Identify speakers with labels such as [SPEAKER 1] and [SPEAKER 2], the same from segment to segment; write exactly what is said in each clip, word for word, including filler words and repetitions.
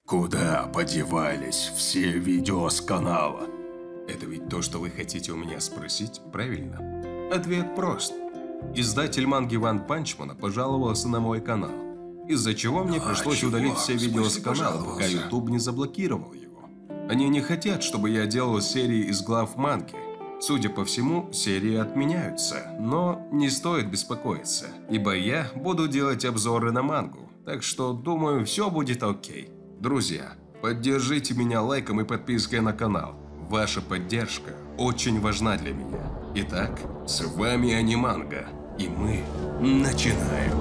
[SPEAKER 1] Куда подевались все видео с канала?
[SPEAKER 2] Это ведь то, что вы хотите у меня спросить, правильно? Ответ прост. Издатель манги Ван Панчмана пожаловался на мой канал, из-за чего мне
[SPEAKER 1] А,
[SPEAKER 2] пришлось
[SPEAKER 1] чувак,
[SPEAKER 2] удалить все
[SPEAKER 1] в
[SPEAKER 2] видео с
[SPEAKER 1] смысле
[SPEAKER 2] канала, пока
[SPEAKER 1] пожаловался?
[SPEAKER 2] YouTube не заблокировал его. Они не хотят, чтобы я делал серии из глав манги. Судя по всему, серии отменяются, но не стоит беспокоиться, ибо я буду делать обзоры на мангу, так что, думаю, все будет окей. Друзья, поддержите меня лайком и подпиской на канал. Ваша поддержка очень важна для меня. Итак, с вами Аниманга, и мы начинаем.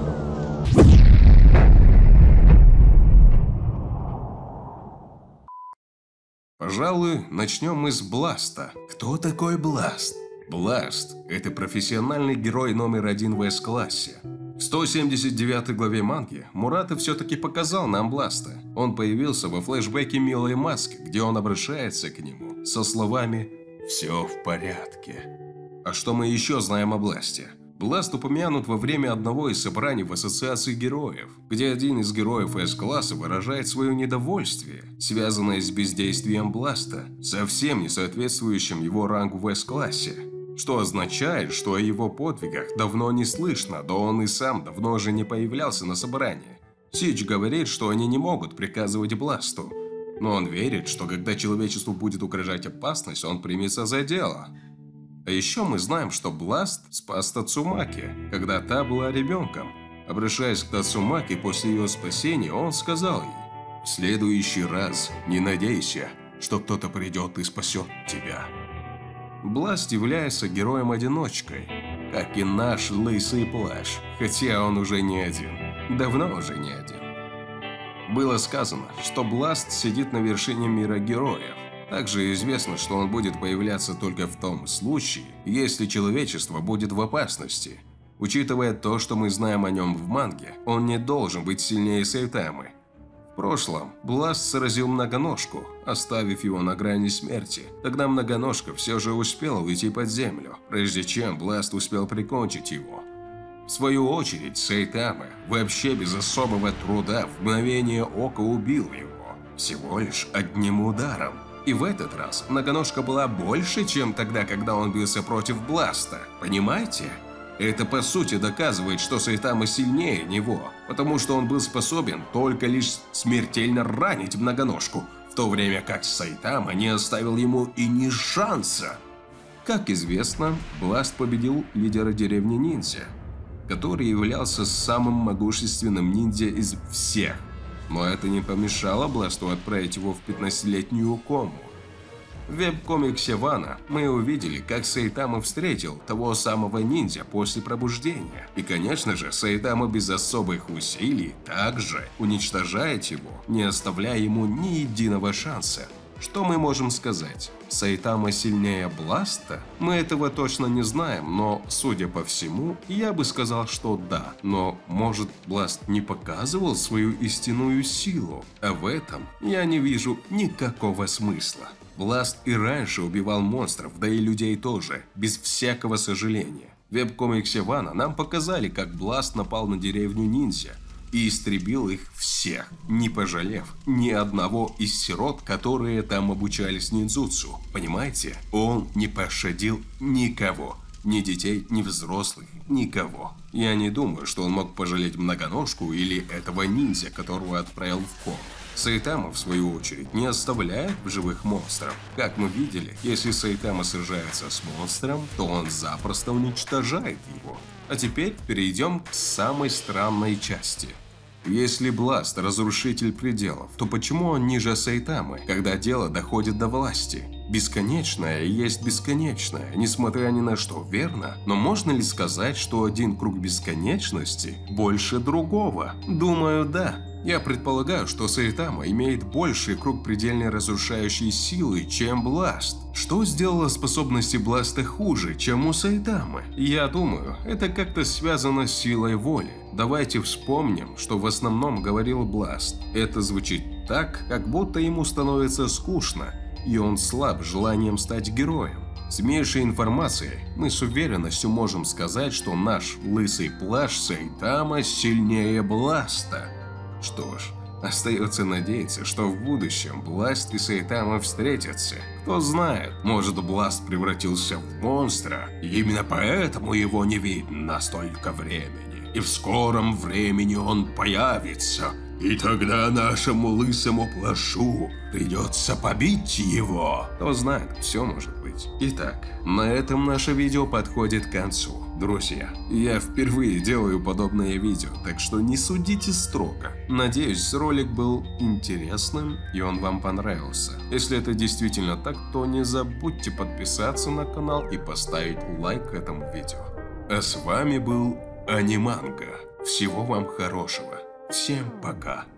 [SPEAKER 2] Пожалуй, начнем мы с Бласта. Кто такой Бласт? Бласт – это профессиональный герой номер один в С-классе. В сто семьдесят девятой главе манги Мурата все-таки показал нам Бласта. Он появился во флешбеке Милой Маски, где он обращается к нему со словами «Все в порядке». А что мы еще знаем о Бласте? Бласт упомянут во время одного из собраний в Ассоциации героев, где один из героев С-класса выражает свое недовольствие, связанное с бездействием Бласта, совсем не соответствующим его рангу в С-классе. Что означает, что о его подвигах давно не слышно, да он и сам давно уже не появлялся на собрании. Сич говорит, что они не могут приказывать Бласту, но он верит, что когда человечеству будет угрожать опасность, он примется за дело. А еще мы знаем, что Бласт спас Тацумаки, когда та была ребенком. Обращаясь к Тацумаки после ее спасения, он сказал ей: «В следующий раз не надейся, что кто-то придет и спасет тебя». Бласт является героем-одиночкой, как и наш Лысый Плащ, хотя он уже не один, давно уже не один. Было сказано, что Бласт сидит на вершине мира героев. Также известно, что он будет появляться только в том случае, если человечество будет в опасности. Учитывая то, что мы знаем о нем в манге, он не должен быть сильнее Сайтамы. В прошлом Бласт сразил Многоножку, оставив его на грани смерти. Тогда Многоножка все же успела уйти под землю, прежде чем Бласт успел прикончить его. В свою очередь, Сайтама вообще без особого труда в мгновение ока убил его, всего лишь одним ударом. И в этот раз Многоножка была больше, чем тогда, когда он бился против Бласта. Понимаете? Это по сути доказывает, что Сайтама сильнее него, потому что он был способен только лишь смертельно ранить Многоножку, в то время как Сайтама не оставил ему и ни шанса. Как известно, Бласт победил лидера деревни ниндзя, который являлся самым могущественным ниндзя из всех. Но это не помешало Бласту отправить его в пятнадцатилетнюю кому. В веб-комиксе Вана мы увидели, как Сайтама встретил того самого ниндзя после пробуждения. И, конечно же, Сайтама без особых усилий также уничтожает его, не оставляя ему ни единого шанса. Что мы можем сказать? Сайтама сильнее Бласта? Мы этого точно не знаем, но, судя по всему, я бы сказал, что да. Но, может, Бласт не показывал свою истинную силу? А в этом я не вижу никакого смысла. Бласт и раньше убивал монстров, да и людей тоже, без всякого сожаления. В веб-комиксе Вана нам показали, как Бласт напал на деревню ниндзя и истребил их всех, не пожалев ни одного из сирот, которые там обучались ниндзюцу. Понимаете? Он не пощадил никого. Ни детей, ни взрослых, никого. Я не думаю, что он мог пожалеть Многоножку или этого ниндзя, которого отправил в кому. Сайтама, в свою очередь, не оставляет в живых монстров. Как мы видели, если Сайтама сражается с монстром, то он запросто уничтожает его. А теперь перейдем к самой странной части. Если Бласт – разрушитель пределов, то почему он ниже Сайтамы, когда дело доходит до власти? Бесконечное есть бесконечное, несмотря ни на что, верно? Но можно ли сказать, что один круг бесконечности больше другого? Думаю, да. Я предполагаю, что Сайтама имеет больший круг предельно разрушающей силы, чем Бласт. Что сделало способности Бласта хуже, чем у Сайтамы? Я думаю, это как-то связано с силой воли. Давайте вспомним, что в основном говорил Бласт. Это звучит так, как будто ему становится скучно, и он слаб желанием стать героем. С меньшей информацией мы с уверенностью можем сказать, что наш Лысый Плащ Сайтама сильнее Бласта. Что ж, Остается надеяться, что в будущем Бласт и Сайтама встретятся. Кто знает, может, Бласт превратился в монстра, и именно поэтому его не видно столько времени. И в скором времени он появится, и тогда нашему лысому плашу придется побить его. Кто знает, все может быть. Итак, на этом наше видео подходит к концу. Друзья, я впервые делаю подобное видео, так что не судите строго. Надеюсь, ролик был интересным и он вам понравился. Если это действительно так, то не забудьте подписаться на канал и поставить лайк этому видео. А с вами был Аниманга. Всего вам хорошего. Всем пока.